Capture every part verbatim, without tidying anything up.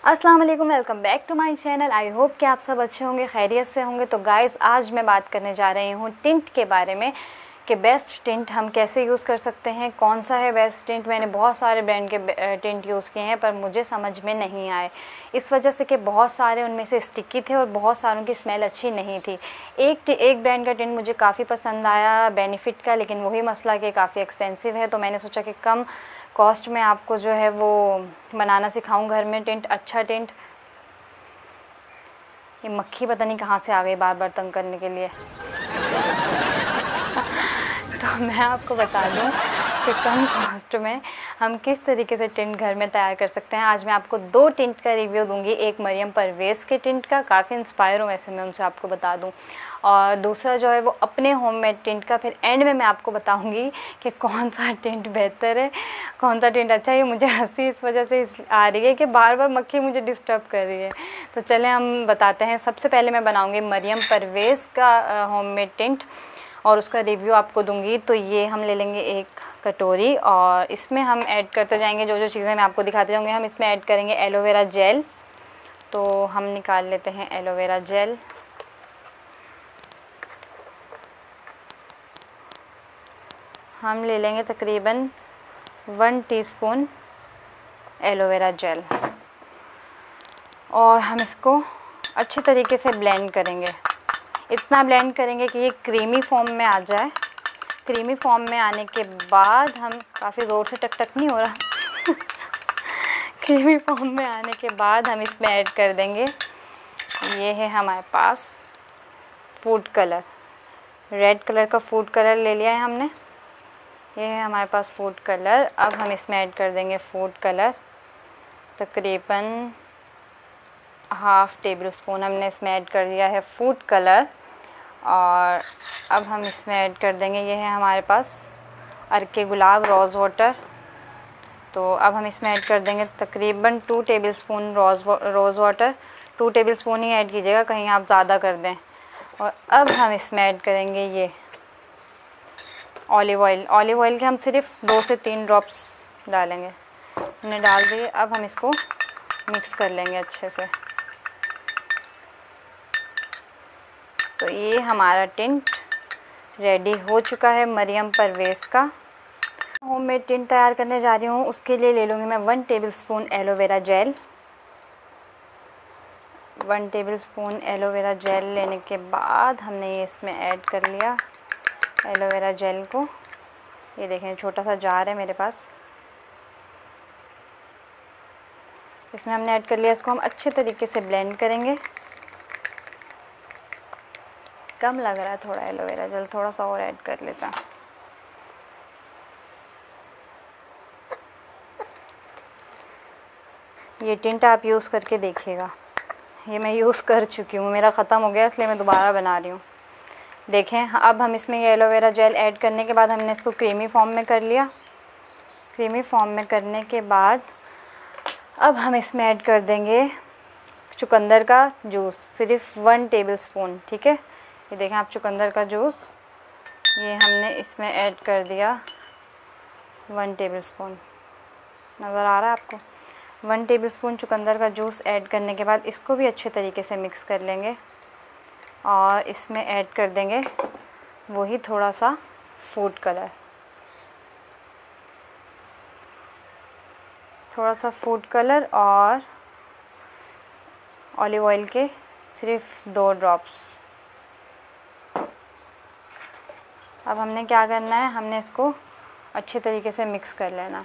अस्सलाम वालेकुम, welcome back to my channel. I hope कि आप सब अच्छे होंगे, खैरियत से होंगे। तो गाइस, आज मैं बात करने जा रही हूँ टिंट के बारे में कि बेस्ट टिंट हम कैसे यूज़ कर सकते हैं, कौन सा है बेस्ट टिंट। मैंने बहुत सारे ब्रांड के टिंट यूज़ किए हैं पर मुझे समझ में नहीं आए, इस वजह से कि बहुत सारे उनमें से स्टिकी थे और बहुत सारों की स्मेल अच्छी नहीं थी। एक एक ब्रांड का टिंट मुझे काफ़ी पसंद आया, बेनिफिट का, लेकिन वही मसला कि काफ़ी एक्सपेंसिव है। तो मैंने सोचा कि कम कॉस्ट में आपको जो है वो बनाना सिखाऊं घर में टिंट, अच्छा टिंट। ये मक्खी पता नहीं कहाँ से आ गई बार बार तंग करने के लिए। तो मैं आपको बता दूं कि कम कॉस्ट में हम किस तरीके से टिंट घर में तैयार कर सकते हैं। आज मैं आपको दो टिंट का रिव्यू दूंगी, एक मरियम परवेज़ के टिंट का, काफ़ी इंस्पायर हूँ वैसे मैं उनसे, आपको बता दूं, और दूसरा जो है वो अपने होममेड टिंट का। फिर एंड में मैं आपको बताऊंगी कि कौन सा टिंट बेहतर है, कौन सा टिंट अच्छा है। मुझे हंसी इस वजह से आ रही है कि बार बार मक्खी मुझे डिस्टर्ब कर रही है। तो चलें हम बताते हैं। सबसे पहले मैं बनाऊँगी मरियम परवेज़ का होममेड टिंट और उसका रिव्यू आपको दूंगी। तो ये हम ले लेंगे एक कटोरी और इसमें हम ऐड करते जाएंगे जो जो चीज़ें मैं आपको दिखाते जाऊँगी। हम इसमें ऐड करेंगे एलोवेरा जेल। तो हम निकाल लेते हैं एलोवेरा जेल। हम ले लेंगे तकरीबन वन टीस्पून एलोवेरा जेल और हम इसको अच्छी तरीके से ब्लेंड करेंगे। इतना ब्लेंड करेंगे कि ये क्रीमी फॉर्म में आ जाए। क्रीमी फॉर्म में आने के बाद हम, काफ़ी ज़ोर से टक टक नहीं हो रहा क्रीमी फॉर्म में आने के बाद हम इसमें ऐड कर देंगे, ये है हमारे पास फूड कलर, रेड कलर का फूड कलर ले लिया है हमने। ये है हमारे पास फूड कलर। अब हम इसमें ऐड कर देंगे फूड कलर, तकरीबन हाफ़ टेबल स्पून हमने इसमें ऐड कर दिया है फूड कलर। और अब हम इसमें ऐड कर देंगे, ये है हमारे पास अर्के गुलाब रोज़ वाटर। तो अब हम इसमें ऐड कर देंगे तकरीबन two tablespoon rose rose water. Two tablespoon ही ऐड कीजिएगा, कहीं आप ज़्यादा कर दें। और अब हम इसमें ऐड करेंगे ये ऑलिव ऑयल। ऑलिव ऑयल के हम सिर्फ दो से तीन ड्रॉप्स डालेंगे, हमने डाल दिए। अब हम इसको मिक्स कर लेंगे अच्छे से। तो ये हमारा टिंट रेडी हो चुका है मरियम परवेज़ का। होममेड टिंट तैयार करने जा रही हूँ, उसके लिए ले लूँगी मैं one tablespoon aloe vera gel. One tablespoon aloe vera gel लेने के बाद हमने ये इसमें ऐड कर लिया एलोवेरा जेल को। ये देखें, छोटा सा जार है मेरे पास, इसमें हमने ऐड कर लिया। इसको हम अच्छे तरीके से ब्लेंड करेंगे। कम लग रहा है थोड़ा एलोवेरा जेल, थोड़ा सा और ऐड कर लेता। ये टिंट आप यूज़ करके देखिएगा। ये मैं यूज़ कर चुकी हूँ, मेरा ख़त्म हो गया इसलिए मैं दोबारा बना रही हूँ। देखें, अब हम इसमें ये एलोवेरा जेल ऐड करने के बाद हमने इसको क्रीमी फॉर्म में कर लिया। क्रीमी फॉर्म में करने के बाद अब हम इसमें ऐड कर देंगे चुकंदर का जूस, सिर्फ वन टेबलस्पून। ठीक है, ये देखें आप, चुकंदर का जूस ये हमने इसमें ऐड कर दिया वन टेबलस्पून। नज़र आ रहा है आपको? वन टेबलस्पून चुकंदर का जूस ऐड करने के बाद इसको भी अच्छे तरीके से मिक्स कर लेंगे और इसमें ऐड कर देंगे वही थोड़ा सा फूड कलर, थोड़ा सा फूड कलर और ऑलिव ऑयल के सिर्फ दो ड्रॉप्स। अब हमने क्या करना है, हमने इसको अच्छे तरीके से मिक्स कर लेना।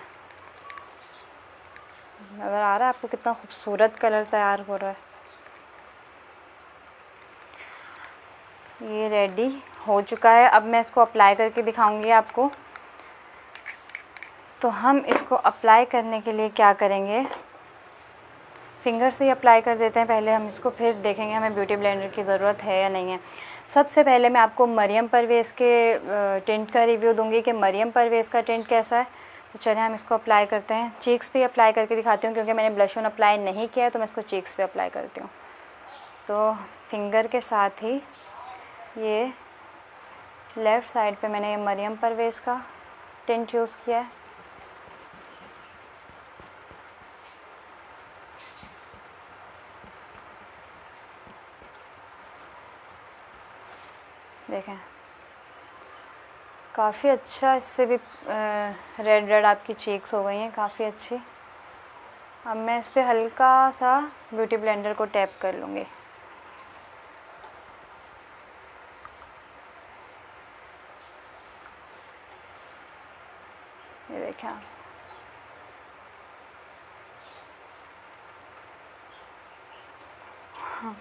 नज़र आ रहा है आपको कितना खूबसूरत कलर तैयार हो रहा है। ये रेडी हो चुका है। अब मैं इसको अप्लाई करके दिखाऊंगी आपको। तो हम इसको अप्लाई करने के लिए क्या करेंगे, फिंगर से ही अप्लाई कर देते हैं पहले हम इसको, फिर देखेंगे हमें ब्यूटी ब्लेंडर की ज़रूरत है या नहीं है। सबसे पहले मैं आपको मरियम परवेज़ के टिंट का रिव्यू दूंगी कि मरियम परवेज़ का टिंट कैसा है। तो चलिए हम इसको अप्लाई करते हैं। चीक्स पे अप्लाई करके दिखाती हूँ क्योंकि मैंने ब्लश ऑन अप्लाई नहीं किया है, तो मैं इसको चीक्स पे अप्लाई करती हूँ। तो फिंगर के साथ ही ये लेफ़्ट साइड पे मैंने मरियम परवेज़ का टिंट यूज़ किया है। देखें काफ़ी अच्छा, इससे भी रेड रेड आपकी चीक्स हो गई हैं काफ़ी अच्छी। अब मैं इस पे हल्का सा ब्यूटी ब्लेंडर को टैप कर लूँगी। ये देखें आप, हाँ।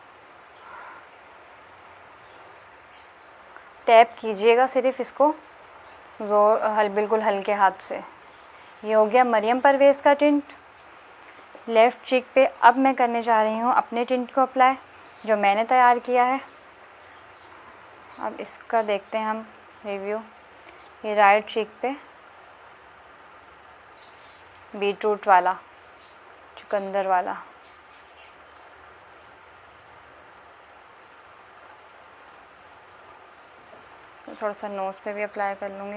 टैप कीजिएगा सिर्फ इसको ज़ोर हल बिल्कुल हल्के हाथ से। ये हो गया मरियम परवेज़ का टिंट लेफ़्ट चीक पे। अब मैं करने जा रही हूँ अपने टिंट को अप्लाई जो मैंने तैयार किया है। अब इसका देखते हैं हम रिव्यू। ये राइट चीक पे बीटरूट वाला, चुकंदर वाला। तो थोड़ा सा नोज़ पे भी अप्लाई कर लूँगी।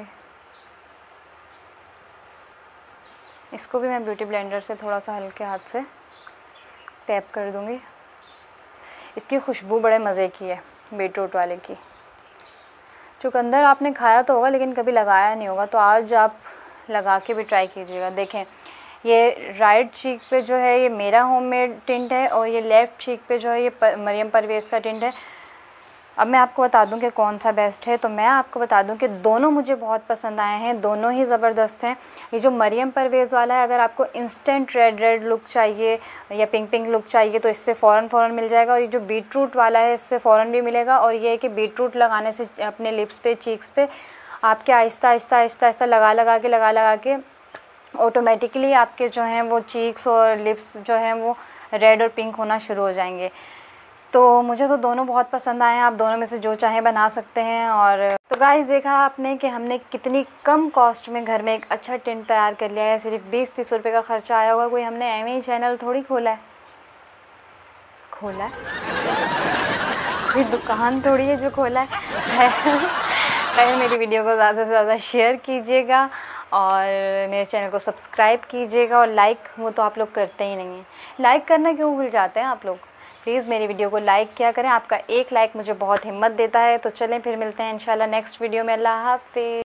इसको भी मैं ब्यूटी ब्लेंडर से थोड़ा सा हल्के हाथ से टैप कर दूँगी। इसकी खुशबू बड़े मज़े की है बीटरूट वाले की। चुकंदर आपने खाया तो होगा लेकिन कभी लगाया नहीं होगा, तो आज आप लगा के भी ट्राई कीजिएगा। देखें ये राइट चीक पे जो है ये मेरा होममेड टिंट है और ये लेफ़्ट चीक पे जो है ये पर, मरियम परवेज़ का टिंट है। अब मैं आपको बता दूं कि कौन सा बेस्ट है, तो मैं आपको बता दूं कि दोनों मुझे बहुत पसंद आए हैं, दोनों ही ज़बरदस्त हैं। ये जो मरियम परवेज़ वाला है, अगर आपको इंस्टेंट रेड रेड लुक चाहिए या पिंक पिंक लुक चाहिए तो इससे फ़ौरन फ़ौरन मिल जाएगा। और ये जो बीटरूट वाला है इससे फ़ौरन भी मिलेगा। और ये है कि बीटरूट लगाने से अपने लिप्स पे, चीक्स पे आपके आहिस्ता आहिस्ता आहिस्ता आहिस्ता लगा लगा के लगा लगा के ऑटोमेटिकली आपके जो हैं वो चीक्स और लिप्स जो हैं वो रेड और पिंक होना शुरू हो जाएंगे। तो मुझे तो दोनों बहुत पसंद आए हैं। आप दोनों में से जो चाहें बना सकते हैं। और तो गाइस देखा आपने कि हमने कितनी कम कॉस्ट में घर में एक अच्छा टिंट तैयार कर लिया है। सिर्फ बीस तीस रुपये का ख़र्चा आया होगा। कोई हमने एम ही चैनल थोड़ी खोला है खोला है कोई दुकान थोड़ी है जो खोला है। है मेरी वीडियो को ज़्यादा से ज़्यादा शेयर कीजिएगा और मेरे चैनल को सब्सक्राइब कीजिएगा। और लाइक वो तो आप लोग करते ही नहीं हैं, लाइक करना क्यों भूल जाते हैं आप लोग। प्लीज़ मेरी वीडियो को लाइक किया करें, आपका एक लाइक मुझे बहुत हिम्मत देता है। तो चलें फिर मिलते हैं इंशाल्लाह नेक्स्ट वीडियो में। अल्लाह हाफ़िज़।